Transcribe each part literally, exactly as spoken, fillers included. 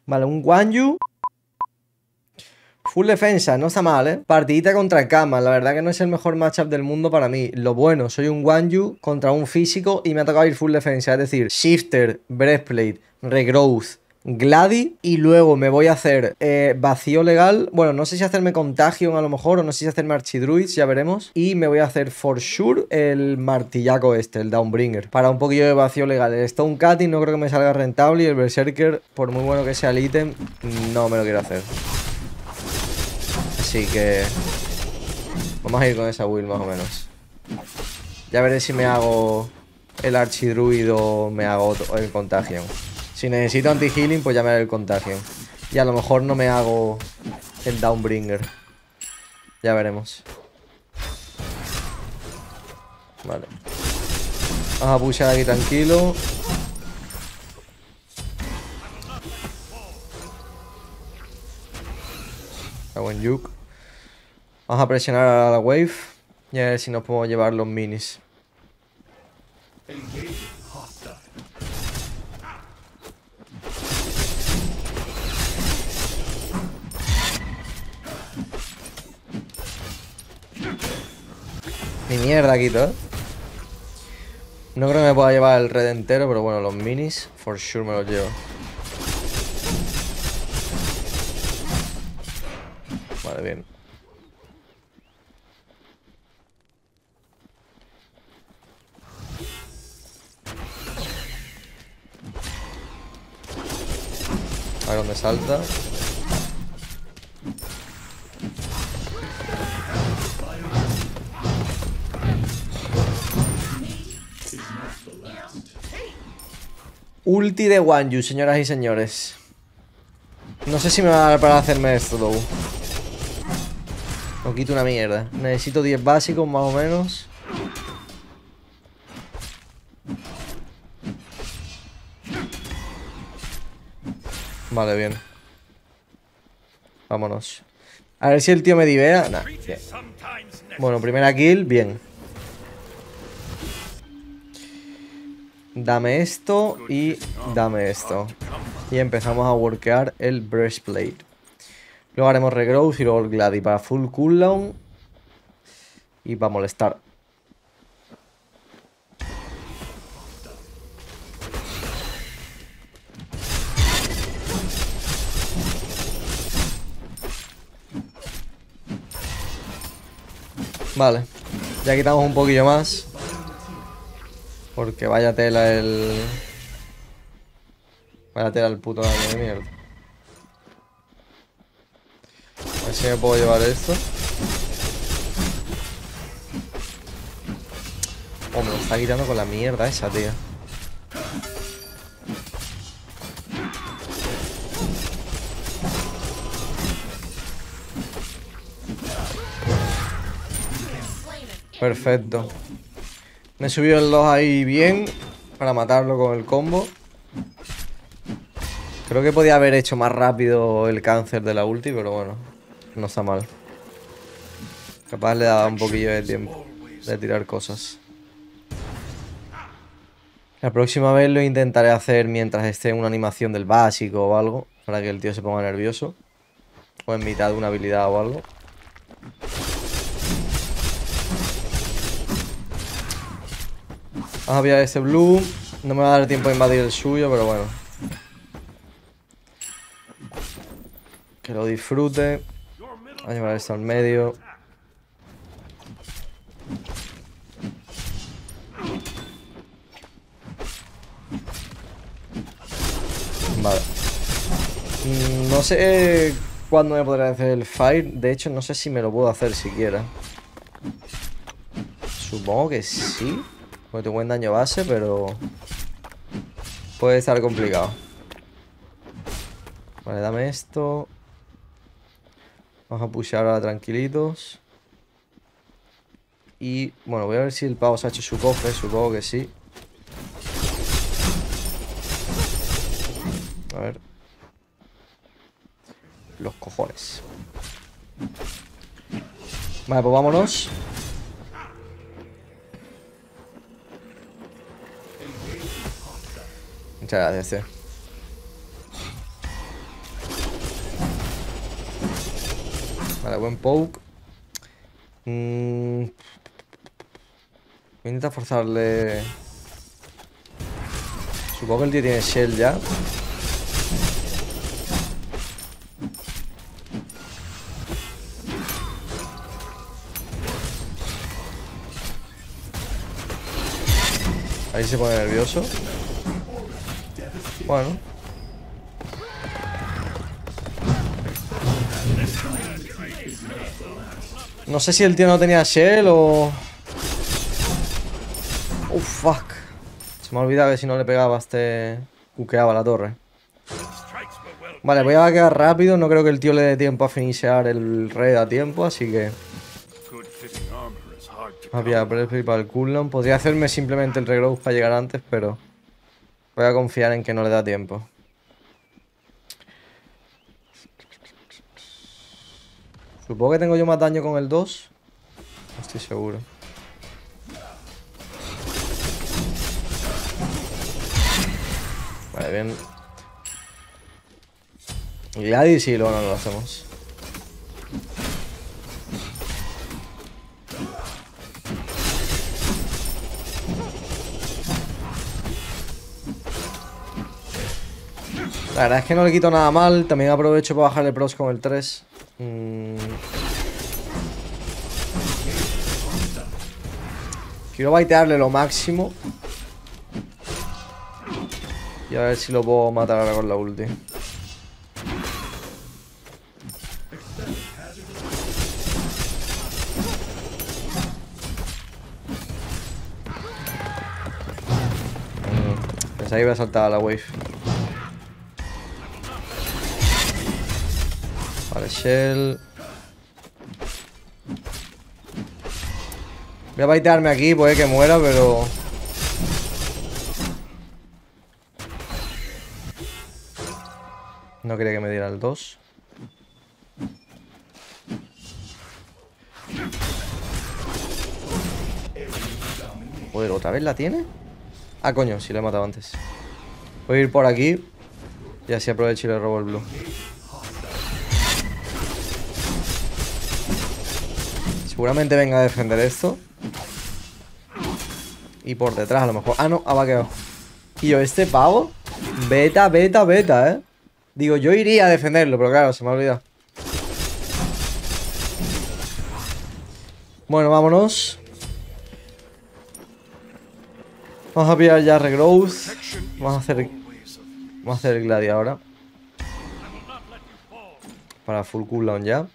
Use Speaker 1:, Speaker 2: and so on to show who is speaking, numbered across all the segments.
Speaker 1: Vale, un Guanyu. Full defensa, no está mal, ¿eh? Partidita contra Kama, la verdad que no es el mejor matchup del mundo para mí. Lo bueno, soy un Guanyu contra un físico y me ha tocado ir full defensa, es decir, Shifter, Breastplate, Regrowth, Gladi y luego me voy a hacer eh, vacío legal. Bueno, no sé si hacerme Contagion a lo mejor o no sé si hacerme Archidruids, ya veremos. Y me voy a hacer for sure el martillaco este, el Downbringer, para un poquillo de vacío legal. El Stone Cutting no creo que me salga rentable y el Berserker, por muy bueno que sea el ítem, no me lo quiero hacer. Así que vamos a ir con esa build más o menos. Ya veré si me hago el Archidruid o me hago el Contagion. Si necesito anti-healing, pues ya me haré el Contagion. Y a lo mejor no me hago el Downbringer. Ya veremos. Vale. Vamos a pushar aquí tranquilo. Hago en Yuk. Vamos a presionar a la wave y a ver si nos podemos llevar los minis. Ni mierda quito, ¿eh? No creo que me pueda llevar el red entero, pero bueno, los minis, for sure me los llevo. Vale, bien. A ver dónde salta. Ulti de Guanyu, señoras y señores. No sé si me va a dar para hacerme esto, though. No quito una mierda. Necesito diez básicos más o menos. Vale, bien. Vámonos. A ver si el tío me divea. Nah, bien. Bueno, primera kill, bien. Dame esto y dame esto. Y empezamos a workear el Breastplate. Luego haremos Regrowth y luego el Gladi para full cooldown. Y para molestar. Vale. Ya quitamos un poquillo más. Porque vaya tela el... Vaya tela el puto daño de mierda. A ver si me puedo llevar esto. Oh, me lo está quitando con la mierda esa, tío. Perfecto. Me he subido el dos ahí bien para matarlo con el combo. Creo que podía haber hecho más rápido el cáncer de la ulti, pero bueno, no está mal. Capaz le daba un poquillo de tiempo de tirar cosas. La próxima vez lo intentaré hacer mientras esté en una animación del básico o algo, para que el tío se ponga nervioso. O en mitad de una habilidad o algo. Vamos a pillar este blue. No me va a dar tiempo a invadir el suyo, pero bueno. Que lo disfrute. Voy a llevar esto al medio. Vale. No sé cuándo me podré hacer el fire. De hecho, no sé si me lo puedo hacer siquiera. Supongo que sí. Porque tengo buen daño base, pero... puede estar complicado. Vale, dame esto. Vamos a pushear ahora tranquilitos. Y bueno, voy a ver si el pavo se ha hecho su cofre. Supongo que sí. A ver. Los cojones. Vale, pues vámonos. Muchas gracias, tío. Vale, buen poke. Mm. Voy a intentar forzarle. Supongo que el tío tiene Shell ya. Ahí se pone nervioso. Bueno. No sé si el tío no tenía Shell o... Uf, fuck. Se me ha olvidado que si no le pegaba este... Cuqueaba la torre. Vale, voy a quedar rápido. No creo que el tío le dé tiempo a finishar el red a tiempo, así que... Había Breastplate para el cooldown. Podría hacerme simplemente el regrowth para llegar antes, pero... Voy a confiar en que no le da tiempo. Supongo que tengo yo más daño con el dos. No estoy seguro. Vale, bien. Gladys sí, luego no lo hacemos. La verdad es que no le quito nada mal. También aprovecho para bajarle pros con el tres. Mm. Quiero baitearle lo máximo. Y a ver si lo puedo matar ahora con la ulti. Mm. Pensaba que iba a saltar a la wave. Vale, Shell. Voy a baitearme aquí, puede que muera, pero... No quería que me diera el dos. Joder, ¿otra vez la tiene? Ah, coño, sí la he matado antes. Voy a ir por aquí. Y así aprovecho y le robo el blue. Seguramente venga a defender esto. Y por detrás a lo mejor. Ah, no, ha vaqueado. Y yo, este pavo. Beta, beta, beta, eh. Digo, yo iría a defenderlo, pero claro, se me ha olvidado. Bueno, vámonos. Vamos a pillar ya regrowth. Vamos a hacer. Vamos a hacer el gladi ahora. Para full cooldown ya.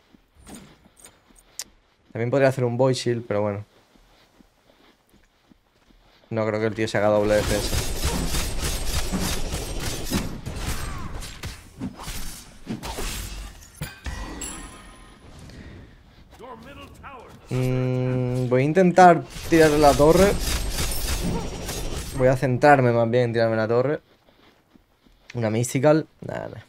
Speaker 1: También podría hacer un void shield, pero bueno. No creo que el tío se haga doble defensa. Mm, voy a intentar tirarle la torre. Voy a centrarme más bien en tirarme la torre. Una mystical. Nada, nada.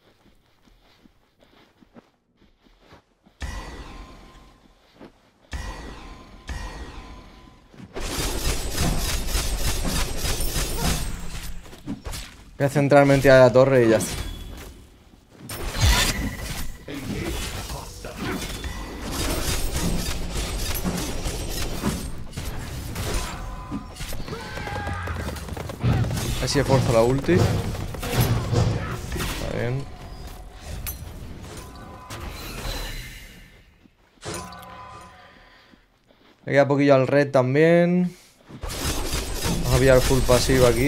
Speaker 1: Voy a centrarme en tirar la torre y ya está. Así esfuerzo la ulti. Está bien. Me queda poquillo al red también. Vamos a pillar full pasivo aquí.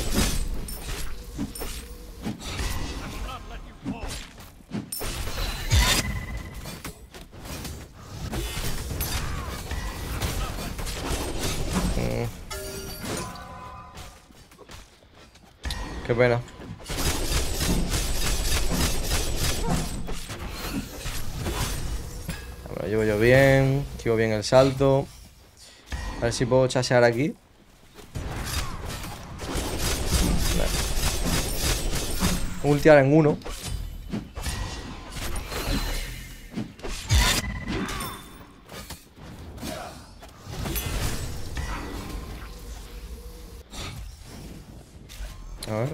Speaker 1: Qué pena. Me lo llevo yo bien. Llevo bien el salto. A ver si puedo chasear aquí. Vale. Ultiar en uno. A ver.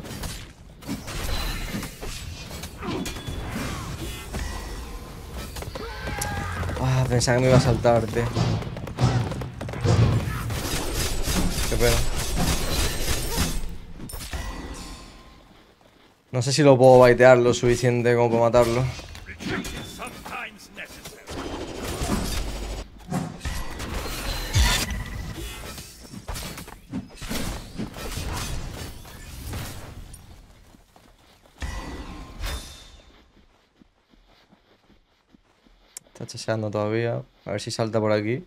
Speaker 1: Ah, pensaba que me iba a saltar, tío. Qué pena. No sé si lo puedo baitear lo suficiente como para matarlo. Está chaseando todavía. A ver si salta por aquí.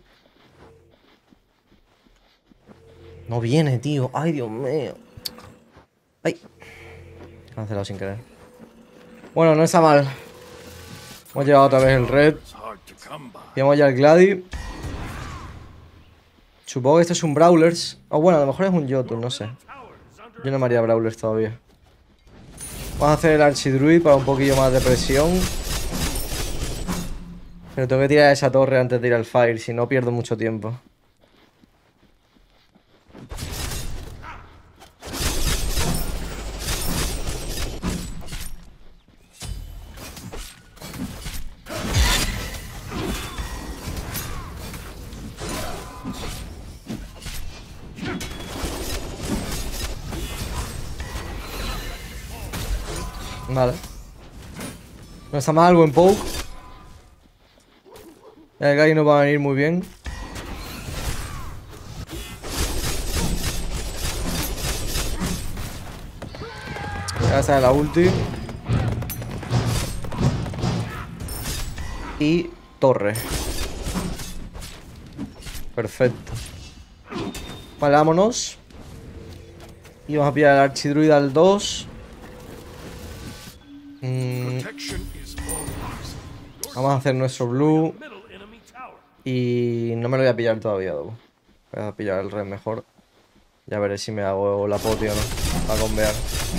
Speaker 1: No viene, tío. Ay, Dios mío. Ay. Cancelado sin querer. Bueno, no está mal. Hemos llevado otra vez el red. Llevamos ya el Gladi. Supongo que esto es un Brawlers. O oh, bueno, a lo mejor es un Jotun, no sé. Yo no me haría Brawlers todavía. Vamos a hacer el Archidruid para un poquillo más de presión. Pero tengo que tirar esa torre antes de ir al Fire, si no pierdo mucho tiempo. Vale. No está mal, buen poke. El Gai nos va a venir muy bien. Ya sale la ulti. Y torre. Perfecto. Vale, vámonos. Y vamos a pillar el Archidruid al dos. Mm. Vamos a hacer nuestro blue. Y no me lo voy a pillar todavía, Dobo. Voy a pillar el red mejor. Ya veré si me hago la poti o no. Para convear.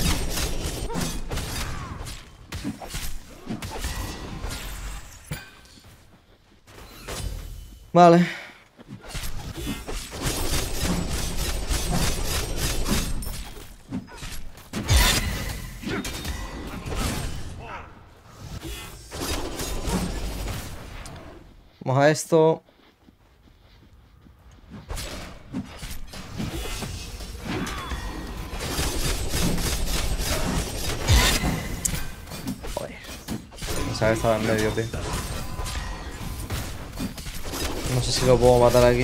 Speaker 1: Vale. Vamos a esto. Joder. Pensaba que estaba en medio, tío. No sé si lo puedo matar aquí.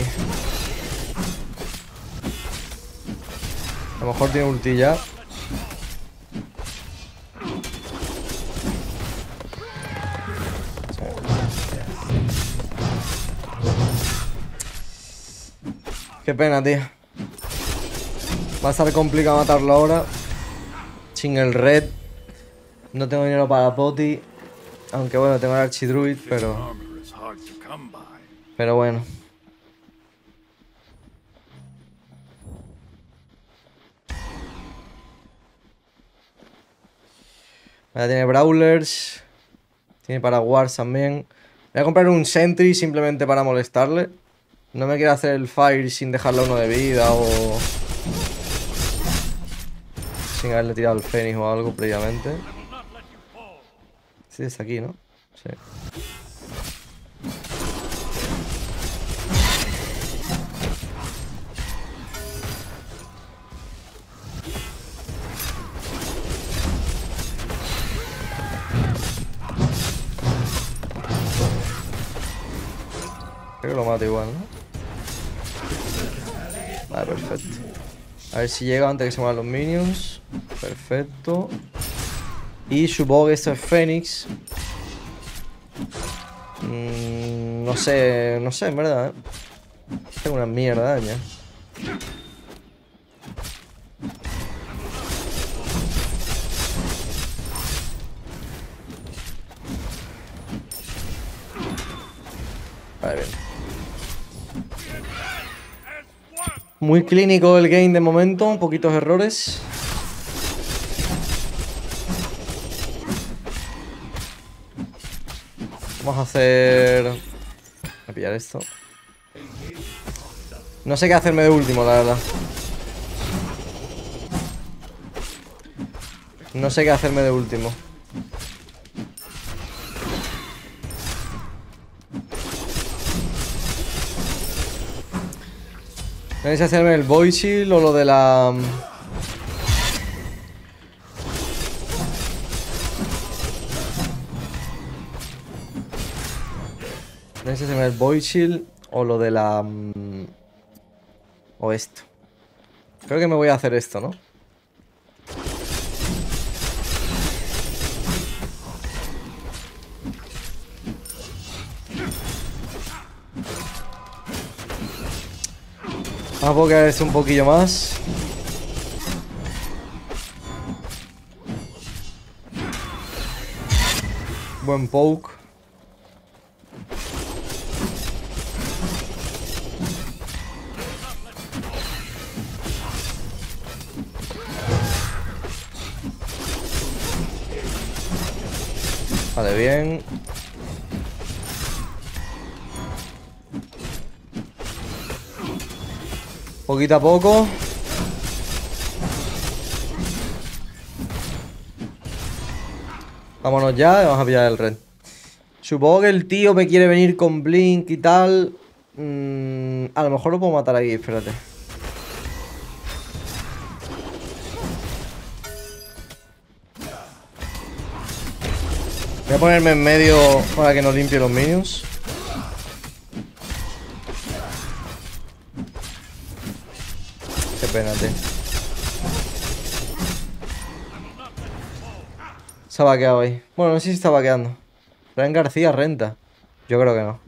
Speaker 1: A lo mejor tiene ulti ya. Qué pena, tío. Va a estar complicado matarlo ahora. Sin el red. No tengo dinero para la poti. Aunque bueno, tengo el Archidruid, pero... Pero bueno. Ya tiene Brawlers. Tiene para Wars también. Voy a comprar un Sentry simplemente para molestarle. No me quiero hacer el Fire sin dejarle uno de vida o... sin haberle tirado el Fénix o algo previamente. Sí, está aquí, ¿no? Sí. Creo que lo mato igual, ¿no? Vale, perfecto. A ver si llega antes que se muevan los minions. Perfecto. Y supongo que esto es Fénix. Mm, no sé, no sé, en verdad, ¿eh? Tengo una mierda de daño. Vale, bien. Muy clínico el game de momento, poquitos errores. Vamos a hacer... Voy a pillar esto. No sé qué hacerme de último, la verdad. No sé qué hacerme de último. No sé si hacerme el Void Shield o lo de la... No sé si hacerme el Void Shield o lo de la... O esto. Creo que me voy a hacer esto, ¿no? Vamos a poker esto un poquillo más. Buen poke. Vale, bien. Poquito a poco. Vámonos ya, vamos a pillar el red. Supongo que el tío me quiere venir con Blink y tal. Mm, a lo mejor lo puedo matar aquí, espérate. Voy a ponerme en medio para que no limpie los minions. Qué pena, tío. Se ha vaqueado ahí. Bueno, no sé si está vaqueando. Fran García renta. Yo creo que no.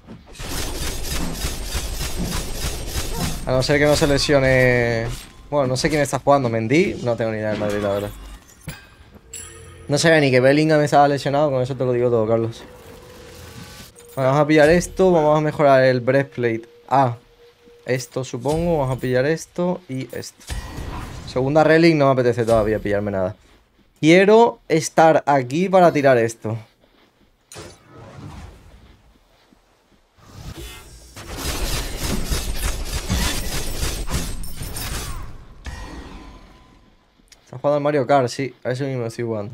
Speaker 1: A no ser que no se lesione... Bueno, no sé quién está jugando. Mendy. No tengo ni idea del Madrid, la verdad. No sabía ni que Bellingham estaba lesionado. Con eso te lo digo todo, Carlos. Bueno, vamos a pillar esto. Vamos a mejorar el breastplate. Ah, esto supongo. Vamos a pillar esto y esto. Segunda relic, no me apetece todavía pillarme nada. Quiero estar aquí para tirar esto. Está jugando al Mario Kart, sí. A eso mismo estoy jugando.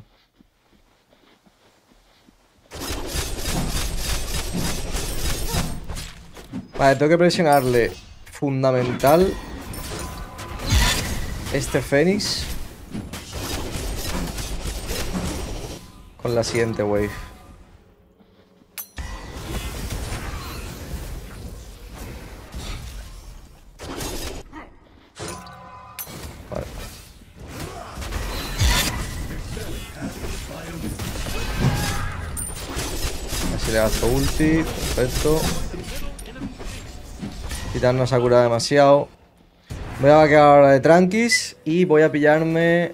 Speaker 1: Vale, tengo que presionarle fundamental este Fénix con la siguiente wave. Vale. Así le gasto ulti, perfecto. Quitarnos a curar demasiado. Voy a vaquear ahora de tranquis y voy a pillarme...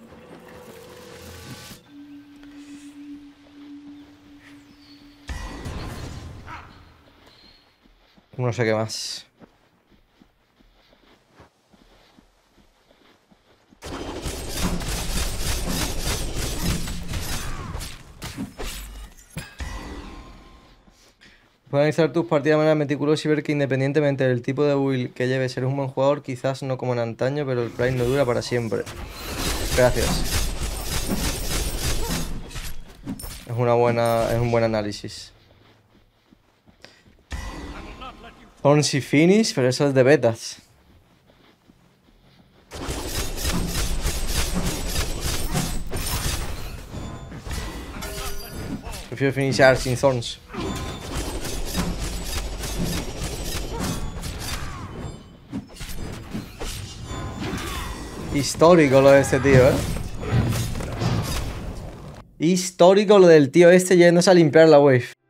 Speaker 1: No sé qué más. Puedes analizar tus partidas de manera meticulosa y ver que independientemente del tipo de build que lleves, eres un buen jugador, quizás no como en antaño, pero el Prime no dura para siempre. Gracias. Es una buena, es un buen análisis. Thorns y Finish, pero eso es de betas. Prefiero finishar sin Thorns. Histórico lo de este tío, ¿eh? Histórico lo del tío este yéndose a limpiar la wave.